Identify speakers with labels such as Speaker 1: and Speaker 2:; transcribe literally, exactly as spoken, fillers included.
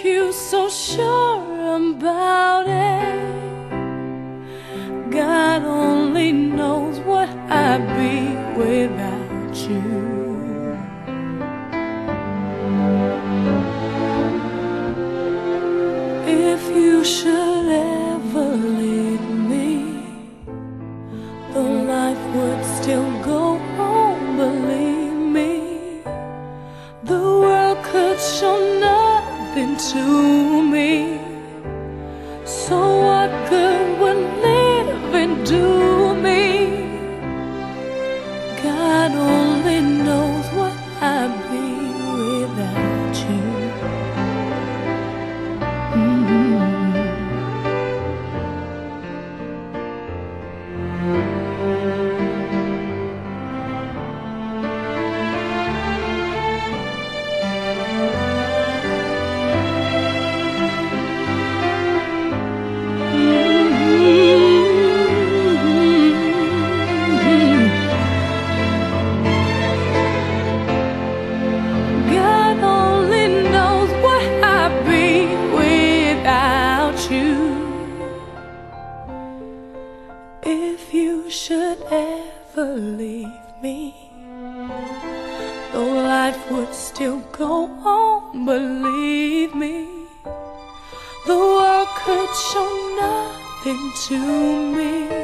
Speaker 1: make you so sure about it? God only knows what I'd be without you. If you should ever leave me, the life would still go on, believe me. The world could show nothing to me. So what good would living do me? God only knows what I'd be without you. If you should ever leave me, though life would still go on, believe me. The world could show nothing to me.